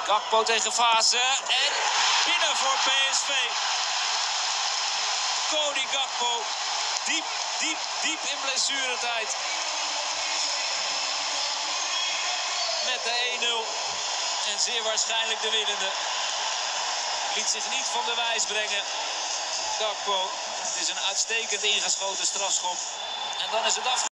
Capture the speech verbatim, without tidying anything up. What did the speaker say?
Gakpo tegen Fase en binnen voor P S V. Cody Gakpo, diep, diep, diep in blessuretijd. Met de een nul en zeer waarschijnlijk de winnende. Liet zich niet van de wijs brengen. Gakpo, het is een uitstekend ingeschoten strafschop. En dan is het af.